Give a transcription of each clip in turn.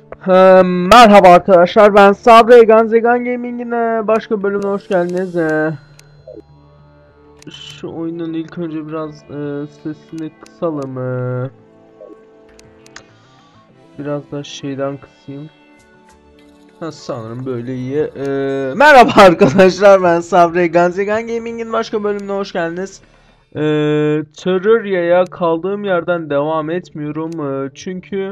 Merhaba arkadaşlar, ben Sabri Ganzegan Gaming'in başka bölümüne hoş geldiniz. Şu oyunun ilk önce biraz sesini kısalım. Biraz da şeyden kısayım. Sanırım böyle iyi. Merhaba arkadaşlar, ben Sabri Ganzegan Gaming'in başka bölümüne hoş geldiniz. Terraria'ya kaldığım yerden devam etmiyorum. Çünkü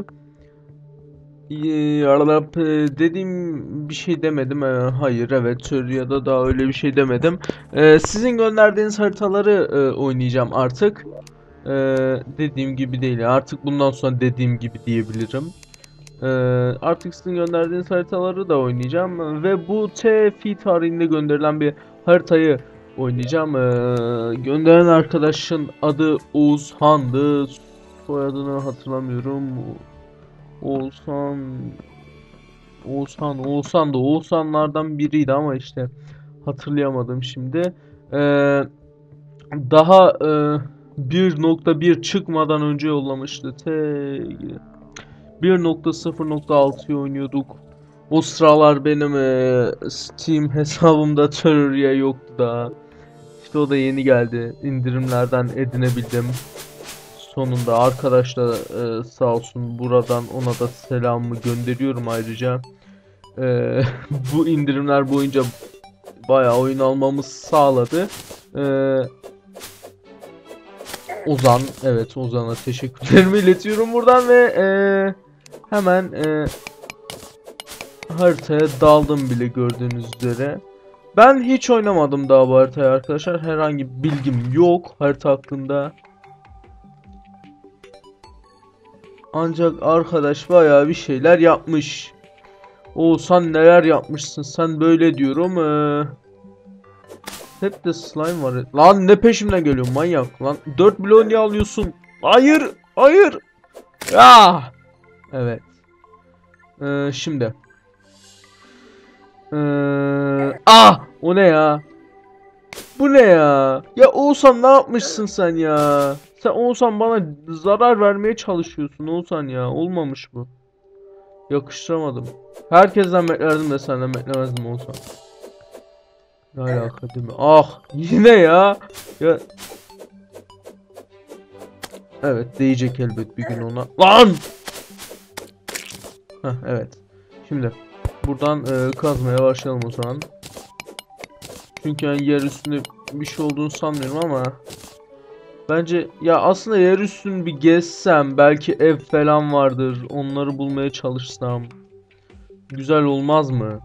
dediğim bir şey demedim. Hayır, evet, ya da daha öyle bir şey demedim. Sizin gönderdiğiniz haritaları oynayacağım artık. Dediğim gibi değil. Artık bundan sonra dediğim gibi diyebilirim. Ee, Artık sizin gönderdiğiniz haritaları da oynayacağım. Ve bu TFI tarihinde gönderilen bir haritayı oynayacağım. Gönderen arkadaşın adı Oğuzhan'dı. Soyadını hatırlamıyorum. Oğuzhan Oğuzhan da Oğuzhanlardan biriydi ama işte hatırlayamadım şimdi. Ee, Daha 1.1 çıkmadan önce yollamıştı. 1.0.6'yı oynuyorduk. O sıralar benim Steam hesabımda Terraria yoktu daha. İşte o da yeni geldi. İndirimlerden edinebildim. Sonunda arkadaş da sağ olsun, buradan ona da selamımı gönderiyorum ayrıca. Ee, Bu indirimler boyunca bayağı oyun almamız sağladı. Ee, Ozan, evet, Ozan'a teşekkürlerimi iletiyorum buradan ve hemen haritaya daldım bile gördüğünüz üzere. Ben hiç oynamadım daha bu haritayı arkadaşlar. Herhangi bir bilgim yok harita hakkında. Ancak arkadaş bayağı bir şeyler yapmış. Oğuzhan, neler yapmışsın sen böyle diyorum. Hep de slime var. Lan ne peşimden geliyor manyak lan. 4 milyon niye alıyorsun? Hayır. Hayır. Ya. Evet. Şimdi. O ne ya? Bu ne ya? Ya Oğuzhan, ne yapmışsın sen ya? Sen Oğuzhan, bana zarar vermeye çalışıyorsun Oğuzhan ya. Olmamış bu. Yakıştıramadım. Herkesten beklerdim de senden beklemezdim Oğuzhan. Ne alaka değil mi? Ah, yine ya. Ya evet, değecek elbet bir gün ona. Lan! Heh, evet. Şimdi buradan kazmaya başlayalım o zaman. Çünkü yani yer üstünde bir şey olduğunu sanmıyorum ama bence ya aslında yer üstünü bir gezsem, belki ev falan vardır. Onları bulmaya çalışsam güzel olmaz mı?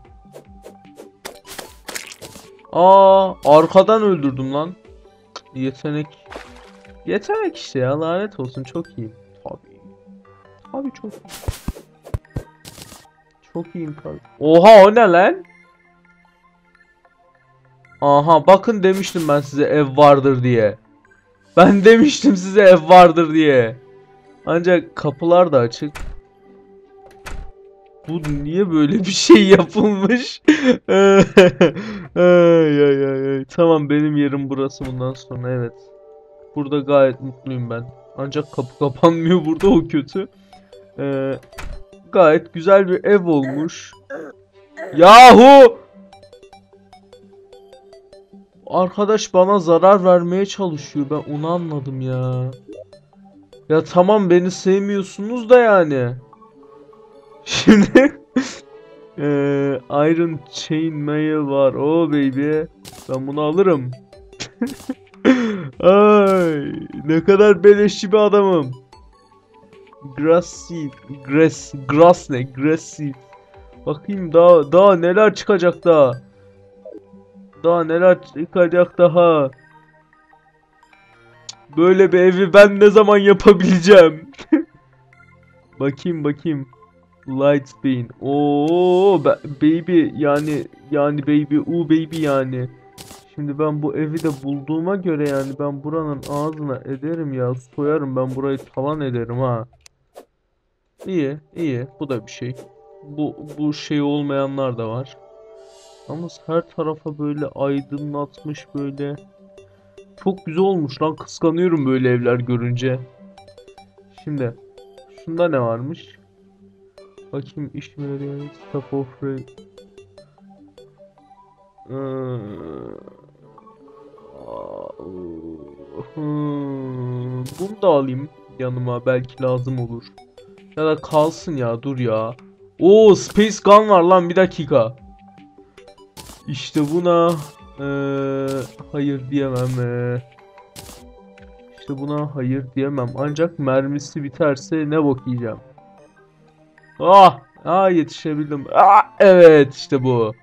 Arkadan öldürdüm lan. Yetenek. Yetenek işte ya, lanet olsun, çok iyi. Tabii. Tabii çok iyi. Çok iyiyim tabii. Oha, o ne lan? Aha, bakın, demiştim ben size ev vardır diye. Ben demiştim size ev vardır diye. Ancak kapılar da açık. Bu niye böyle bir şey yapılmış? Ay, ay, ay, ay. Tamam, benim yerim burası bundan sonra, evet. Burada gayet mutluyum ben. Ancak kapı kapanmıyor burada, o kötü. Ee, Gayet güzel bir ev olmuş. Yahu! Arkadaş bana zarar vermeye çalışıyor. Ben onu anladım ya. Ya tamam, beni sevmiyorsunuz da yani. Şimdi Iron Chain Mail var. Oh baby. Ben bunu alırım. Ay, ne kadar beleşçi bir adamım. Grass seed. Grass ne? Grass seed. Bakayım daha neler çıkacak daha. Daha neler çıkacak daha. Böyle bir evi ben ne zaman yapabileceğim? Bakayım. Light bean. Oo, baby yani baby, baby yani. Şimdi ben bu evi de bulduğuma göre yani ben buranın ağzına ederim ya, soyarım ben burayı, talan ederim ha. İyi, bu da bir şey. Bu şey olmayanlar da var. Ama her tarafa böyle aydınlatmış böyle. Çok güzel olmuş lan, kıskanıyorum böyle evler görünce. Şimdi şunda ne varmış? Bakayım işime yarayan Staff of Ray. Bunu da alayım yanıma, belki lazım olur. Ya da kalsın ya, dur ya. Oo, Space Gun var lan, bir dakika. İşte buna hayır diyemem. İşte buna hayır diyemem. Ancak mermisi biterse ne bok yiyeceğim. Yetişebildim. Evet, işte bu.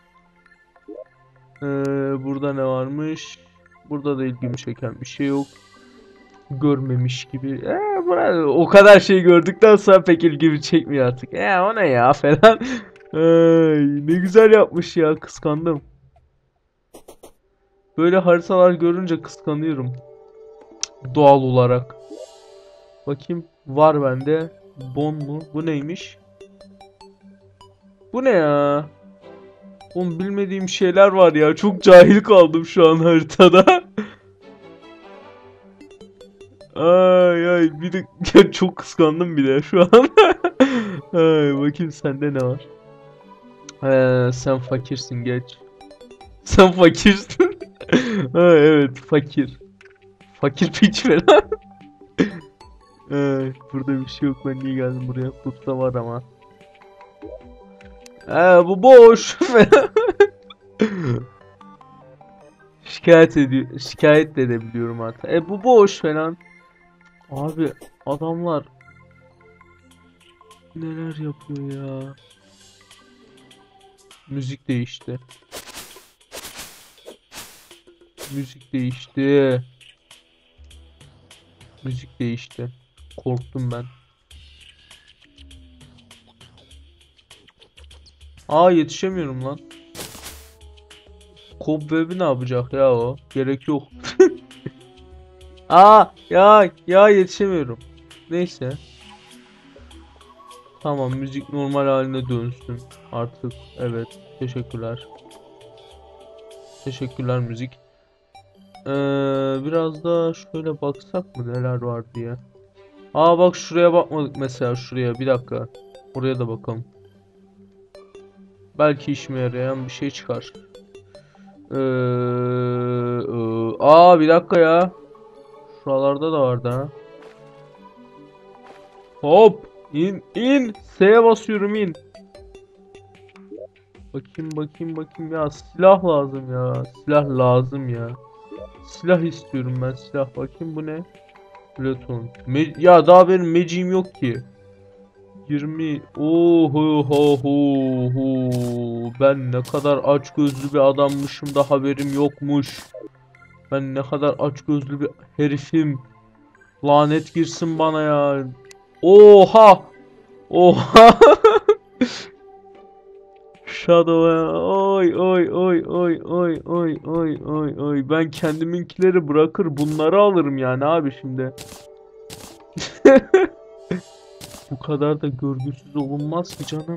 Burada ne varmış? Burada da ilgimi çeken bir şey yok. Görmemiş gibi. O kadar şey gördükten sonra pek ilgimi çekmiyor artık. O ne ya falan. Ne güzel yapmış ya, kıskandım. Böyle haritalar görünce kıskanıyorum. Doğal olarak. Bakayım, var bende. Bon mu? Bu neymiş? Bu ne ya? Oğlum, bilmediğim şeyler var ya. Çok cahil kaldım şu an haritada. Ay bir de çok kıskandım bir de şu an. Bakayım sende ne var? Sen fakirsin, geç. Sen fakirsin. Evet, fakir. Fakir piç falan. Burada bir şey yok, ben niye geldim buraya? Loot'ta var ama. Bu boş. Şikayet de edebiliyorum hatta. Bu boş falan. Abi, adamlar neler yapıyor ya? Müzik değişti. Müzik değişti. Müzik değişti. Korktum ben. Yetişemiyorum lan. Cobweb'i ne yapacak ya o? Gerek yok. Ya yetişemiyorum. Neyse. Tamam, müzik normal haline dönsün artık. Evet, teşekkürler. Teşekkürler müzik. Biraz da şöyle baksak mı neler var diye. Bak, şuraya bakmadık mesela, şuraya bir dakika. Oraya da bakalım. Belki işime yarayan bir şey çıkar. Bir dakika ya. Şuralarda da vardı ha. Hop! İn! S'ye basıyorum, in. Bakayım ya, silah lazım ya. Silah lazım ya. Silah istiyorum ben, silah. Bakayım, bu ne? Platon. Ya daha benim meciğim yok ki. 20. Ben ne kadar açgözlü bir adammışım da haberim yokmuş. Ben ne kadar açgözlü bir herifim. Lanet girsin bana ya. Oha! Oha! Shadow ya. Oy. Ben kendiminkileri bırakır bunları alırım yani abi şimdi. Bu kadar da görgüsüz olunmaz ki canım.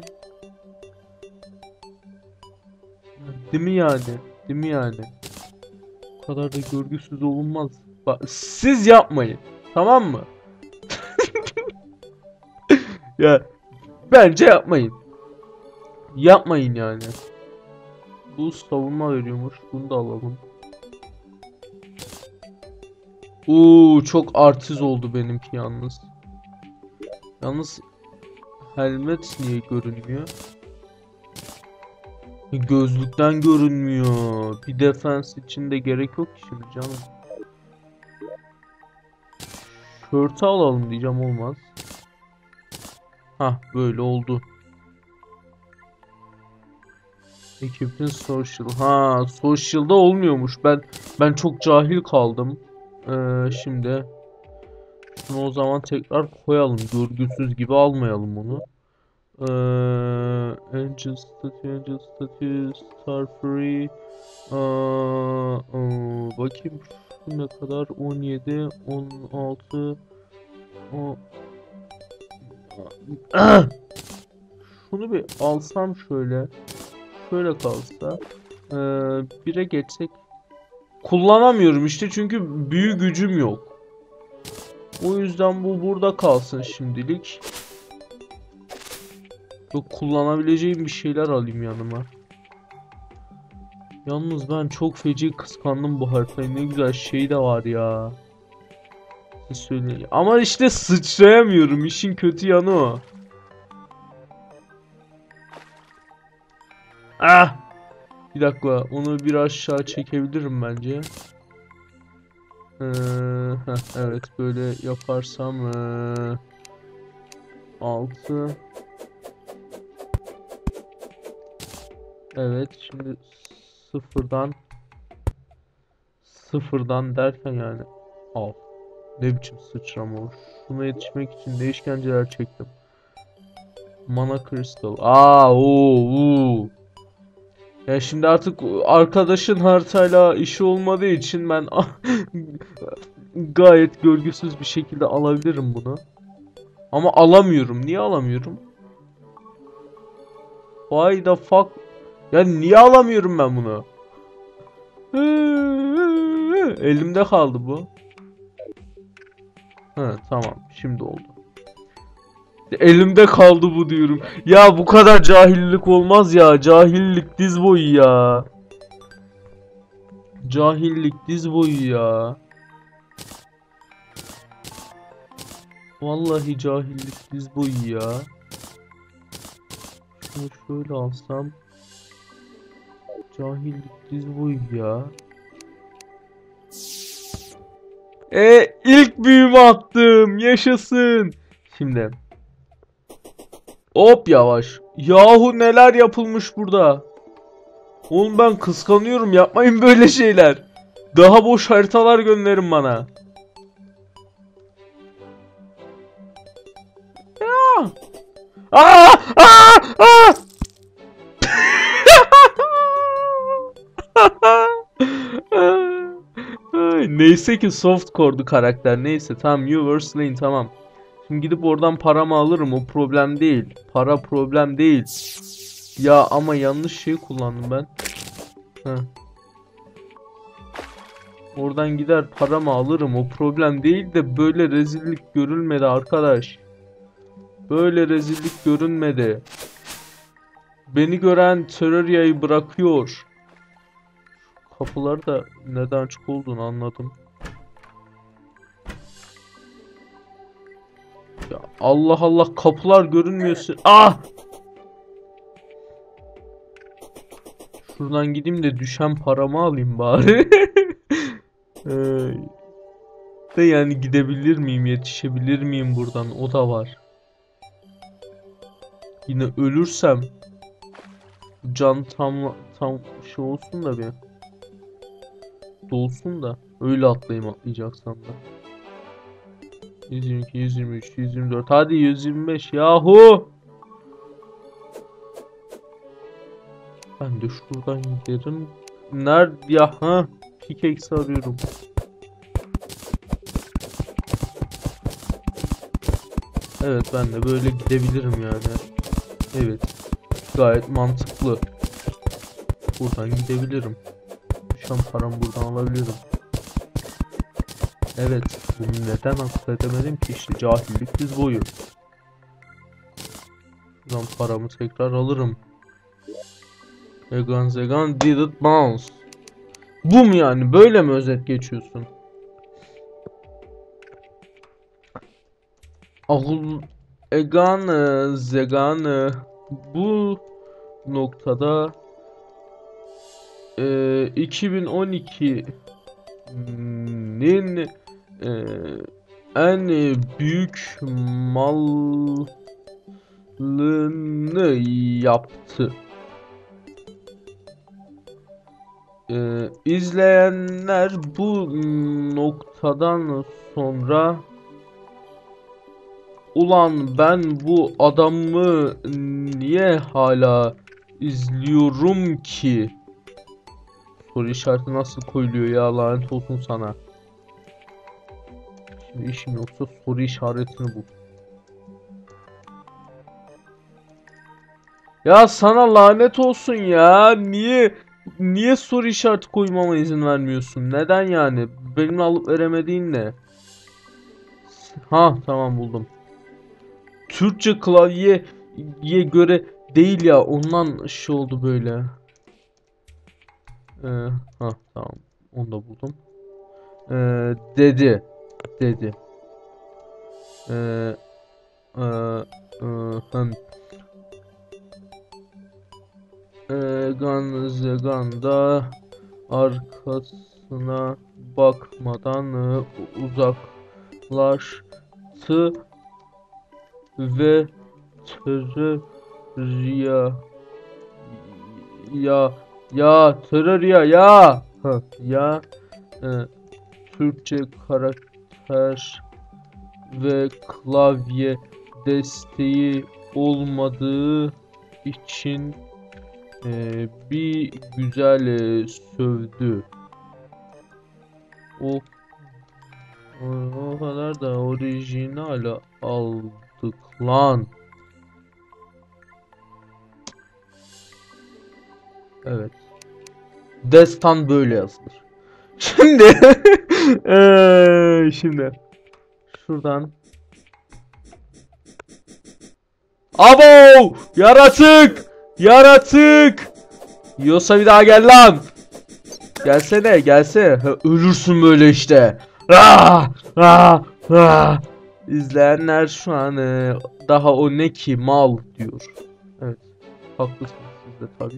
Değil mi yani? Değil mi yani? Bu kadar da görgüsüz olunmaz. Bak, siz yapmayın. Tamam mı? Ya, bence yapmayın. Yapmayın yani. Bu savunma veriyormuş. Bunu da alalım. Çok artiz oldu benimki yalnız. Yalnız helmet niye görünmüyor? Gözlükten görünmüyor. Bir defans için de gerek yok ki şimdi canım. Shirt'ı alalım diyeceğim, olmaz. Böyle oldu. Ekipin social. Social'da olmuyormuş. Ben çok cahil kaldım. Şimdi şunu o zaman tekrar koyalım. Görgüsüz gibi almayalım onu. Angel statue, star free. Bakayım şu ne kadar? 17, 16. Şunu bir alsam şöyle. Şöyle kalsa. 1'e geçsek. Kullanamıyorum işte, çünkü büyü gücüm yok. O yüzden bu burada kalsın şimdilik. Yok, kullanabileceğim bir şeyler alayım yanıma. Yalnız ben çok feci kıskandım bu haritayı. Ne güzel şey de var ya. Size söyleyeyim. Ama işte sıçrayamıyorum. İşin kötü yanı o. Ah! Bir dakika. Onu bir aşağı çekebilirim bence. Evet, böyle yaparsam 6. Evet, şimdi sıfırdan derken yani al. Ne biçim sıçrama o. Şuna yetişmek için değişkenceler çektim. Mana kristal. Ya şimdi artık arkadaşın haritayla işi olmadığı için ben gayet görgüsüz bir şekilde alabilirim bunu. Ama alamıyorum. Niye alamıyorum? Why the fuck? Ya niye alamıyorum ben bunu? Elimde kaldı bu. Tamam, şimdi oldu. Elimde kaldı bu diyorum. Ya bu kadar cahillik olmaz ya. Cahillik diz boyu ya. Cahillik diz boyu ya. Vallahi cahillik diz boyu ya. Şunu şöyle alsam. Cahillik diz boyu ya. İlk büyümü attım. Yaşasın. Şimdi. Hop, yavaş. Yahu neler yapılmış burada. Oğlum ben kıskanıyorum. Yapmayın böyle şeyler. Daha boş haritalar gönderin bana. Ya. Aa! Aa! Aa! Neyse ki soft core'du karakter. Neyse, tamam, you were slain, tamam. Şimdi gidip oradan paramı alırım, o problem değil. Para problem değil. Ya ama yanlış şey kullandım ben. Heh. Oradan gider paramı alırım, o problem değil de böyle rezillik görülmedi arkadaş. Böyle rezillik görünmedi. Beni gören Terraria'yı bırakıyor. Kapılar da neden açık olduğunu anladım. Ya Allah Allah, kapılar görünmüyorsun. Ah! Şuradan gideyim de düşen paramı alayım bari. De yani gidebilir miyim, yetişebilir miyim buradan, o da var. Yine ölürsem can tam şey olsun da bir dolsun da öyle atlayacaksam da. 122, 123, 124, hadi 125 yahu. Ben de şuradan giderim. Nerede ya, pickaxe arıyorum. Evet, ben de böyle gidebilirim yani. Evet, gayet mantıklı. Buradan gidebilirim. Şu an paramı buradan alabilirim. Evet, bunu neden akıl edemedim ki, işte cahillik diz boyu. Buradan paramı tekrar alırım. Egan Zegan did it bounce. Bu mu yani? Böyle mi özet geçiyorsun? Egan Zegan bu noktada 2012'nin en büyük malını yaptı. İzleyenler bu noktadan sonra ulan ben bu adamı niye hala izliyorum ki? Soru işareti nasıl koyuluyor ya, lanet olsun sana. Şimdi işim yoksa soru işaretini bul. Ya sana lanet olsun ya. Niye soru işareti koymama izin vermiyorsun? Neden yani? Benimle alıp veremediğin ne? Ha, tamam, buldum. Türkçe klavye göre değil ya, ondan şey oldu böyle. Ha tamam, onu da buldum. Dedi. Ee, e, hem Ganzeganda arkasına bakmadan uzaklaştı ve Terörya Terörya e, Türkçe karakter ve klavye desteği olmadığı için bir güzel sövdü. O o kadar da orijinal aldık lan. Evet. Destan böyle yazılır. Şimdi şimdi şuradan. Abo! Yaratık! Yaratık! Yiyorsa bir daha gel lan. Gelsene. Ha, ölürsün böyle işte. Ah! Ah! Ah! İzleyenler şu an daha o ne ki mal diyor. Evet. Haklısınız siz de tabii.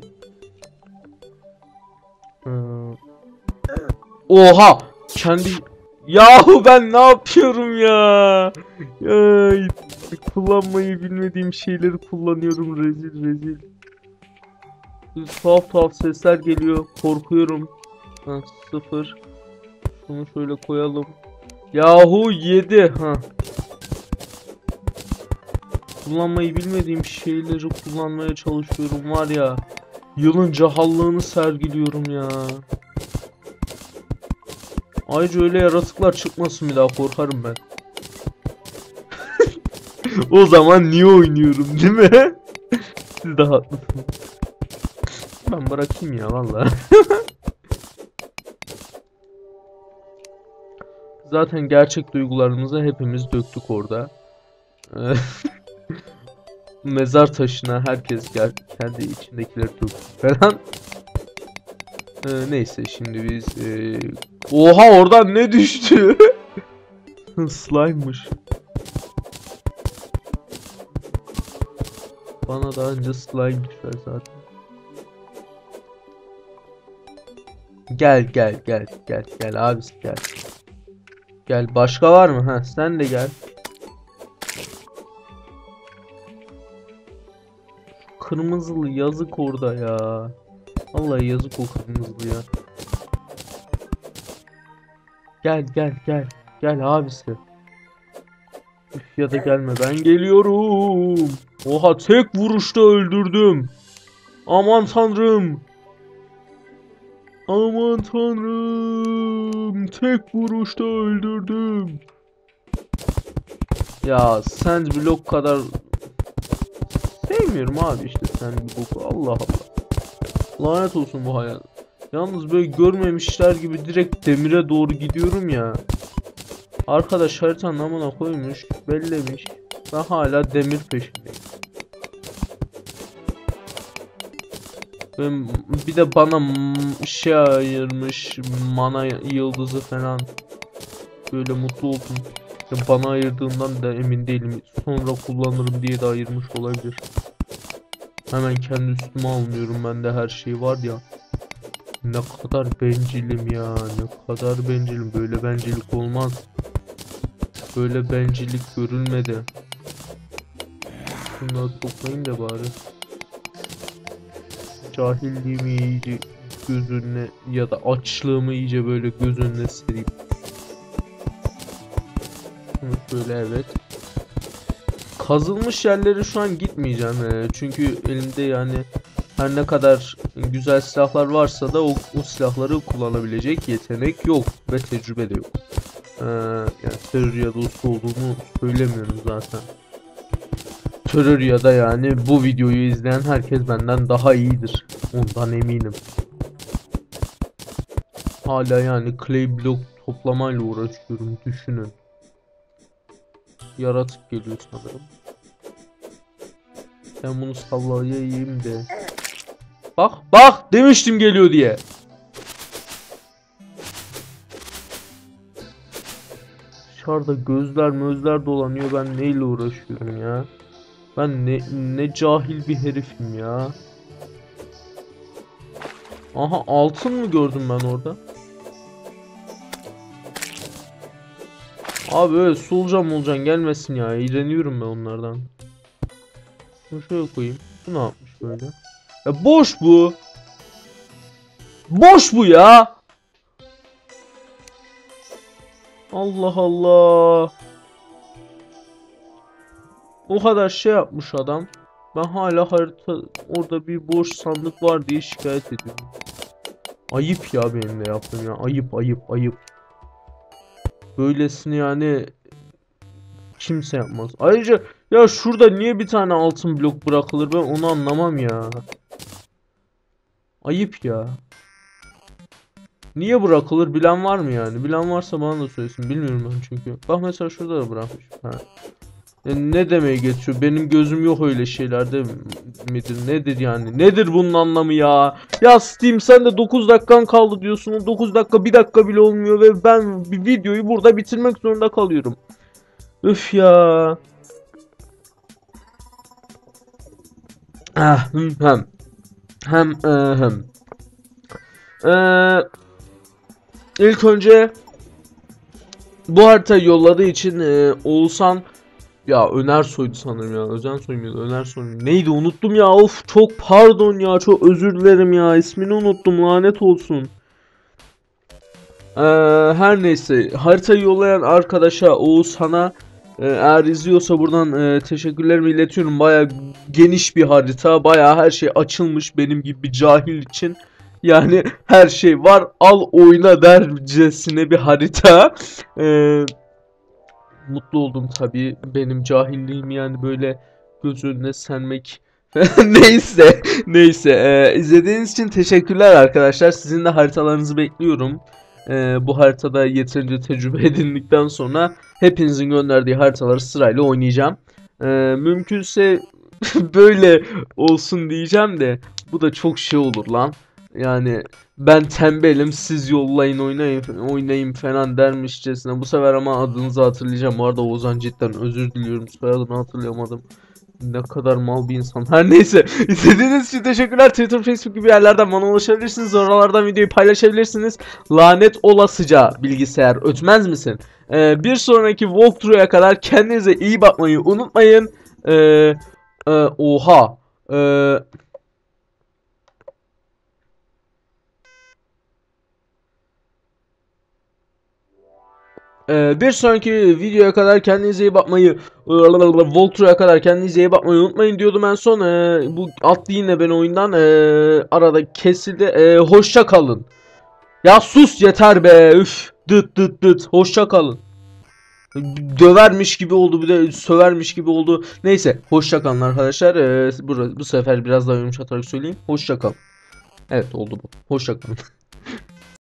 Oha! Yahu ben ne yapıyorum ya? Ay, kullanmayı bilmediğim şeyleri kullanıyorum, rezil. Tuhaf sesler geliyor, korkuyorum. Ha, 0. Şunu şöyle koyalım. Yahu 7. Ha. Kullanmayı bilmediğim şeyleri kullanmaya çalışıyorum var ya. Yılın cahallığını sergiliyorum ya. Ayrıca öyle yaratıklar çıkmasın, bir daha korkarım ben. O zaman niye oynuyorum değil mi? Siz de haklısınız. Ben bırakayım ya vallahi. Zaten gerçek duygularımızı hepimiz döktük orada. Mezar taşına herkes kendi içindekileri döktü falan. Neyse şimdi biz oha, oradan ne düştü? Slime'mış. Bana daha önce slime düşer zaten. Gel abisi gel. Gel, başka var mı? Ha, sen de gel. Kırmızılı yazık orada ya. Vallahi yazık o kırmızılı ya. Gel abisi. Üf, ya da gelme, ben geliyorum. Oha, tek vuruşta öldürdüm. Aman tanrım. Tek vuruşta öldürdüm. Ya sandblock kadar sevmiyorum abi işte sandblock'u. Allah Allah. Lanet olsun bu hayat. Yalnız böyle görmemişler gibi direkt demire doğru gidiyorum ya. Arkadaş haritanın amına koymuş, bellemiş. Ben hala demir peşindeyim. Ben, bir de bana şey ayırmış, mana yıldızı falan. Böyle mutlu oldum. Ya bana ayırdığından da emin değilim. Sonra kullanırım diye de ayırmış olabilir. Hemen kendi üstüme almıyorum, bende her şey var ya. Ne kadar bencilim ya, ne kadar bencilim. Böyle bencillik olmaz. Böyle bencillik görülmedi. Şunları toplayayım da bari. Cahilliğimi iyice göz önüne ya da açlığımı iyice böyle göz önüne sereyim. Şunu şöyle, evet. Kazılmış yerlere şu an gitmeyeceğim çünkü elimde yani her ne kadar güzel silahlar varsa da o silahları kullanabilecek yetenek yok ve tecrübe de yok. Yani Terraria dostu olduğunu söylemiyorum zaten. Terraria'da yani bu videoyu izleyen herkes benden daha iyidir. Ondan eminim. Hala yani clay block toplamayla uğraşıyorum, düşünün. Yaratık geliyor sanırım. Ben bunu sallayayım de. Bak bak demiştim geliyor diye. Dışarıda gözler dolanıyor, ben neyle uğraşıyorum ya. Ben ne cahil bir herifim ya. Aha, altın mı gördüm ben orada? Abi öyle solucan gelmesin ya. İğreniyorum ben onlardan. Şunu şöyle koyayım. Bu ne yapmış böyle? Ya boş bu. Boş bu ya. Allah Allah. O kadar şey yapmış adam. Ben hala harita orada bir boş sandık var diye şikayet ediyorum. Ayıp ya benim de yaptığım ya. Ayıp. Böylesini yani kimse yapmaz. Ayrıca ya şurada niye bir tane altın blok bırakılır, ben onu anlamam ya. Ayıp ya. Niye bırakılır bilen var mı yani? Bilen varsa bana da söylesin. Bilmiyorum ben çünkü. Bak mesela şurada da bırakmış. Ha. Ne demeye geçiyor? Benim gözüm yok öyle şeylerde midir? Nedir yani? Nedir bunun anlamı ya? Ya Steam, sen de 9 dakikan kaldı diyorsun. O 9 dakika 1 dakika bile olmuyor ve ben bir videoyu burada bitirmek zorunda kalıyorum. Üf ya. Ah, hem. İlk önce bu haritayı yolladığı için Oğuzhan, ya Önersoy'du sanırım ya. Özensoy muydu? Önersoy muydu? Neydi, unuttum ya. Of, çok pardon ya. Çok özür dilerim ya. İsmini unuttum. Lanet olsun. Her neyse. Haritayı yollayan arkadaşa, Oğuzhan'a, eğer izliyorsa buradan teşekkürlerimi iletiyorum. Baya geniş bir harita. Baya her şey açılmış benim gibi bir cahil için. Yani her şey var. Al oyna dercesine bir harita. Mutlu oldum tabii. Benim cahilliğim yani böyle göz önüne sermek. Neyse. İzlediğiniz için teşekkürler arkadaşlar. Sizin de haritalarınızı bekliyorum. Bu haritada yeterince tecrübe edindikten sonra hepinizin gönderdiği haritaları sırayla oynayacağım. Mümkünse böyle olsun diyeceğim de bu da çok şey olur lan. Yani ben tembelim, siz yollayın oynayın falan dermişçesine. Bu sefer ama adınızı hatırlayacağım. Bu arada Ozan, cidden özür diliyorum, soyadını hatırlayamadım. Ne kadar mal bir insan. Her neyse. İzlediğiniz için teşekkürler. Twitter, Facebook gibi yerlerden bana ulaşabilirsiniz. Oralardan videoyu paylaşabilirsiniz. Lanet olasıca bilgisayar, ötmez misin? Bir sonraki walkthrough'a kadar kendinize iyi bakmayı unutmayın. Oha. Bir sonraki videoya kadar kendinize iyi bakmayı, walkthrough'a kadar kendinize iyi bakmayı unutmayın diyordum en son. Bu attı yine beni oyundan. Arada kesildi. Hoşça kalın. Ya sus yeter be. Üf. Dıt. Hoşça kalın. Dövermiş gibi oldu, bir de sövermiş gibi oldu. Neyse, hoşça kalın arkadaşlar. Bu sefer biraz daha yumuşatarak söyleyeyim. Hoşça kalın. Evet, oldu bu. Hoşça kalın.